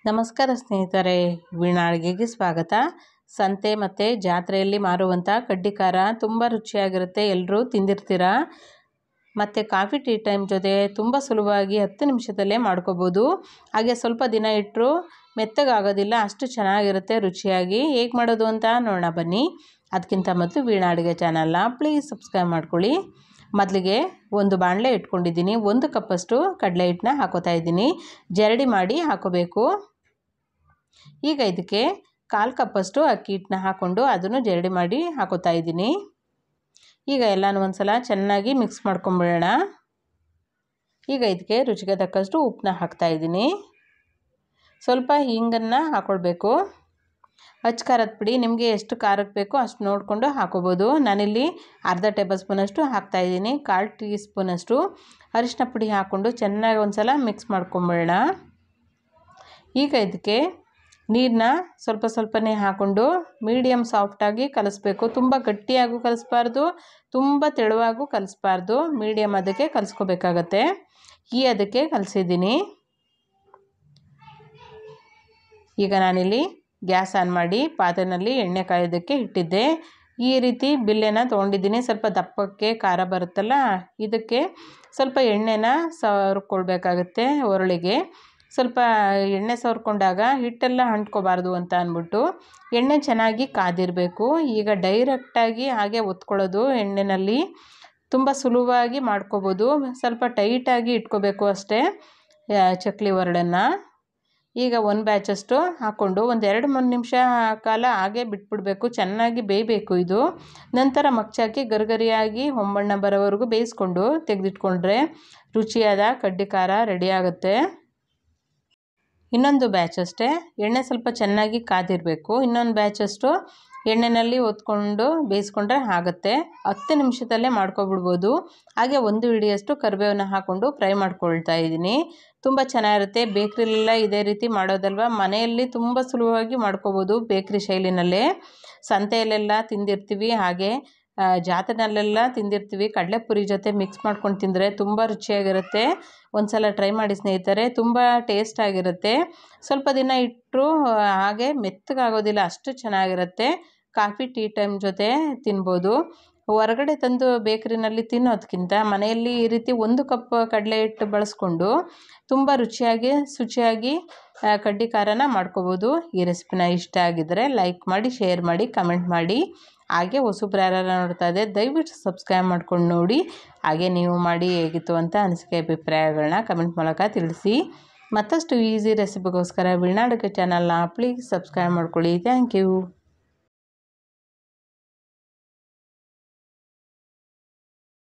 ನಮಸ್ಕಾರ ಸ್ನೇಹಿತರೆ, ವೀಣಾ ಅಡುಗೆಗೆ ಸ್ವಾಗತ. ಸಂತೆ ಮತ್ತು ಜಾತ್ರೆಯಲ್ಲಿ ಮಾರುವಂಥ ಕಡ್ಡಿಕಾರ ತುಂಬ ರುಚಿಯಾಗಿರುತ್ತೆ. ಎಲ್ಲರೂ ತಿಂದಿರ್ತೀರಾ. ಮತ್ತು ಕಾಫಿ ಟೀ ಟೈಮ್ ಜೊತೆ ತುಂಬ ಸುಲಭವಾಗಿ 10 ನಿಮಿಷದಲ್ಲೇ ಮಾಡ್ಕೋಬೋದು. ಹಾಗೆ ಸ್ವಲ್ಪ ದಿನ ಇಟ್ಟರು ಮೆತ್ತಗಾಗೋದಿಲ್ಲ, ಅಷ್ಟು ಚೆನ್ನಾಗಿರುತ್ತೆ ರುಚಿಯಾಗಿ. ಹೇಗೆ ಮಾಡೋದು ಅಂತ ನೋಡೋಣ ಬನ್ನಿ. ಅದಕ್ಕಿಂತ ಮೊದಲು ವೀಣಾ ಅಡುಗೆ ಚಾನಲ್ನ ಪ್ಲೀಸ್ ಸಬ್ಸ್ಕ್ರೈಬ್ ಮಾಡ್ಕೊಳ್ಳಿ. ಮೊದಲಿಗೆ ಒಂದು ಬಾಣಲೆ ಇಟ್ಕೊಂಡಿದ್ದೀನಿ. 1 ಕಪ್ಪಷ್ಟು ಕಡಲೆ ಹಿಟ್ಟನ್ನ ಹಾಕೋತಾ ಇದ್ದೀನಿ. ಜರಡಿ ಮಾಡಿ ಹಾಕೋಬೇಕು. ಈಗ ಇದಕ್ಕೆ 1/4 ಕಪ್ಪಷ್ಟು ಅಕ್ಕಿ ಹಿಟ್ಟನ್ನ ಹಾಕ್ಕೊಂಡು ಅದನ್ನು ಜರಡಿ ಮಾಡಿ ಹಾಕೋತಾ ಇದ್ದೀನಿ. ಈಗ ಎಲ್ಲನೂ ಒಂದ್ಸಲ ಚೆನ್ನಾಗಿ ಮಿಕ್ಸ್ ಮಾಡ್ಕೊಂಬಿಡೋಣ. ಈಗ ಇದಕ್ಕೆ ರುಚಿಗೆ ತಕ್ಕಷ್ಟು ಉಪ್ಪನ್ನ ಹಾಕ್ತಾ ಇದ್ದೀನಿ. ಸ್ವಲ್ಪ ಹಿಂಗನ್ನು ಹಾಕ್ಕೊಳ್ಬೇಕು. ಅಚ್ಚ ಖಾರದ ಪುಡಿ ನಿಮಗೆ ಎಷ್ಟು ಖಾರಕ್ಕೆ ಬೇಕೋ ಅಷ್ಟು ನೋಡಿಕೊಂಡು ಹಾಕೋಬೋದು. ನಾನಿಲ್ಲಿ ಅರ್ಧ ಟೇಬಲ್ ಸ್ಪೂನಷ್ಟು ಹಾಕ್ತಾಯಿದ್ದೀನಿ. 1/4 ಟೀ ಸ್ಪೂನಷ್ಟು ಅರಿಶಿನ ಪುಡಿ ಹಾಕ್ಕೊಂಡು ಚೆನ್ನಾಗಿ ಒಂದ್ಸಲ ಮಿಕ್ಸ್ ಮಾಡ್ಕೊಂಬಿಡೋಣ. ಈಗ ಇದಕ್ಕೆ ನೀರನ್ನ ಸ್ವಲ್ಪ ಸ್ವಲ್ಪನೇ ಹಾಕ್ಕೊಂಡು ಮೀಡಿಯಮ್ ಸಾಫ್ಟಾಗಿ ಕಲಿಸ್ಬೇಕು. ತುಂಬ ಗಟ್ಟಿಯಾಗೂ ಕಲಿಸ್ಬಾರ್ದು, ತುಂಬ ತೆಳುವಾಗೂ ಕಲಿಸ್ಬಾರ್ದು, ಮೀಡಿಯಮ್ ಅದಕ್ಕೆ ಕಲಿಸ್ಕೋಬೇಕಾಗತ್ತೆ. ಅದಕ್ಕೆ ಕಲಿಸಿದ್ದೀನಿ. ಈಗ ನಾನಿಲ್ಲಿ ಗ್ಯಾಸ್ ಆನ್ ಮಾಡಿ ಪಾತ್ರೆಯಲ್ಲಿ ಎಣ್ಣೆ ಕಾಯೋದಕ್ಕೆ ಇಟ್ಟಿದ್ದೆ. ಈ ರೀತಿ ಬಿಲ್ಲೆನ ತೊಗೊಂಡಿದ್ದೀನಿ. ಸ್ವಲ್ಪ ದಪ್ಪಕ್ಕೆ ಖಾರ ಬರುತ್ತಲ್ಲ, ಇದಕ್ಕೆ ಸ್ವಲ್ಪ ಎಣ್ಣೆನ ಸವರ್ಕೊಳ್ಬೇಕಾಗತ್ತೆ. ಒರಳಿಗೆ ಸ್ವಲ್ಪ ಎಣ್ಣೆ ಸವರ್ಕೊಂಡಾಗ ಹಿಟ್ಟೆಲ್ಲ ಅಂಟ್ಕೋಬಾರ್ದು ಅಂತ ಅಂದ್ಬಿಟ್ಟು ಎಣ್ಣೆ ಚೆನ್ನಾಗಿ ಕಾದಿರಬೇಕು. ಈಗ ಡೈರೆಕ್ಟಾಗಿ ಹಾಗೆ ಒತ್ಕೊಳ್ಳೋದು ಎಣ್ಣೆಯಲ್ಲಿ ತುಂಬ ಸುಲಭವಾಗಿ ಮಾಡ್ಕೋಬೋದು. ಸ್ವಲ್ಪ ಟೈಟಾಗಿ ಇಟ್ಕೋಬೇಕು ಅಷ್ಟೇ ಚಕ್ಲಿ ಒರಳನ್ನು. ಈಗ ಒಂದು ಬ್ಯಾಚಷ್ಟು ಹಾಕ್ಕೊಂಡು ಒಂದು 2-3 ನಿಮಿಷ ಕಾಲ ಹಾಗೆ ಬಿಟ್ಬಿಡಬೇಕು. ಚೆನ್ನಾಗಿ ಬೇಯಬೇಕು ಇದು. ನಂತರ ಮಗ್ಚಾಕಿ ಗರಿಗರಿಯಾಗಿ ಹೊಂಬಣ್ಣ ಬರೋವರೆಗೂ ಬೇಯಿಸ್ಕೊಂಡು ತೆಗೆದಿಟ್ಕೊಂಡ್ರೆ ರುಚಿಯಾದ ಕಡ್ಡಿ ಖಾರ ರೆಡಿ ಆಗುತ್ತೆ. ಇನ್ನೊಂದು ಬ್ಯಾಚಷ್ಟೇ ಎಣ್ಣೆ ಸ್ವಲ್ಪ ಚೆನ್ನಾಗಿ ಕಾದಿರಬೇಕು. ಇನ್ನೊಂದು ಬ್ಯಾಚಷ್ಟು ಎಣ್ಣೆಯಲ್ಲಿ ಒತ್ಕೊಂಡು ಬೇಯಿಸ್ಕೊಂಡ್ರೆ ಆಗುತ್ತೆ. 10 ನಿಮಿಷದಲ್ಲೇ ಮಾಡ್ಕೊಬಿಡ್ಬೋದು. ಹಾಗೆ 1 ಹಿಡಿಯಷ್ಟು ಕರಿಬೇವನ್ನ ಹಾಕ್ಕೊಂಡು ಫ್ರೈ ಮಾಡ್ಕೊಳ್ತಾ ಇದ್ದೀನಿ. ತುಂಬ ಚೆನ್ನಾಗಿರುತ್ತೆ. ಬೇಕ್ರಿಲೆಲ್ಲ ಇದೇ ರೀತಿ ಮಾಡೋದಲ್ವ, ಮನೆಯಲ್ಲಿ ತುಂಬ ಸುಲಭವಾಗಿ ಮಾಡ್ಕೋಬೋದು ಬೇಕ್ರಿ ಶೈಲಿನಲ್ಲೇ. ಸಂತೆಯಲ್ಲೆಲ್ಲ ತಿಂದಿರ್ತೀವಿ, ಹಾಗೆ ಜಾತ್ರೆನಲ್ಲೆಲ್ಲ ತಿಂದಿರ್ತೀವಿ. ಕಡಲೆಪುರಿ ಜೊತೆ ಮಿಕ್ಸ್ ಮಾಡ್ಕೊಂಡು ತಿಂದರೆ ತುಂಬ ರುಚಿಯಾಗಿರುತ್ತೆ. ಒಂದ್ಸಲ ಟ್ರೈ ಮಾಡಿ ಸ್ನೇಹಿತರೆ, ತುಂಬ ಟೇಸ್ಟಾಗಿರುತ್ತೆ. ಸ್ವಲ್ಪ ದಿನ ಇಟ್ಟರು ಹಾಗೆ ಮೆತ್ತಗಾಗೋದಿಲ್ಲ, ಅಷ್ಟು ಚೆನ್ನಾಗಿರುತ್ತೆ. ಕಾಫಿ ಟೀ ಟೈಮ್ ಜೊತೆ ತಿನ್ಬೋದು. ಹೊರಗಡೆ ತಂದು ಬೇಕ್ರಿನಲ್ಲಿ ತಿನ್ನೋದಕ್ಕಿಂತ ಮನೆಯಲ್ಲಿ ಈ ರೀತಿ 1 ಕಪ್ ಕಡಲೆ ಹಿಟ್ಟು ಬಳಸ್ಕೊಂಡು ತುಂಬ ರುಚಿಯಾಗಿ ಶುಚಿಯಾಗಿ ಕಡ್ಡಿ ಖಾರನ ಮಾಡ್ಕೋಬೋದು. ಈ ರೆಸಿಪಿನ ಇಷ್ಟ ಆಗಿದ್ದರೆ ಲೈಕ್ ಮಾಡಿ, ಶೇರ್ ಮಾಡಿ, ಕಮೆಂಟ್ ಮಾಡಿ. ಹಾಗೆ ಹೊಸಬ್ರು ಯಾರು ನೋಡ್ತಾ ಇದ್ದರೆ ದಯವಿಟ್ಟು ಸಬ್ಸ್ಕ್ರೈಬ್ ಮಾಡ್ಕೊಂಡು ನೋಡಿ. ಹಾಗೆ ನೀವು ಮಾಡಿ ಹೇಗಿತ್ತು ಅಂತ ಅನಿಸಿಕೆ ಅಭಿಪ್ರಾಯಗಳನ್ನ ಕಮೆಂಟ್ ಮೂಲಕ ತಿಳಿಸಿ. ಮತ್ತಷ್ಟು ಈಸಿ ರೆಸಿಪಿಗೋಸ್ಕರ ವೀಣಾ ಅಡುಗೆ ಚಾನಲ್ನ ಪ್ಲೀಸ್ ಸಬ್ಸ್ಕ್ರೈಬ್ ಮಾಡ್ಕೊಳ್ಳಿ. Thank you.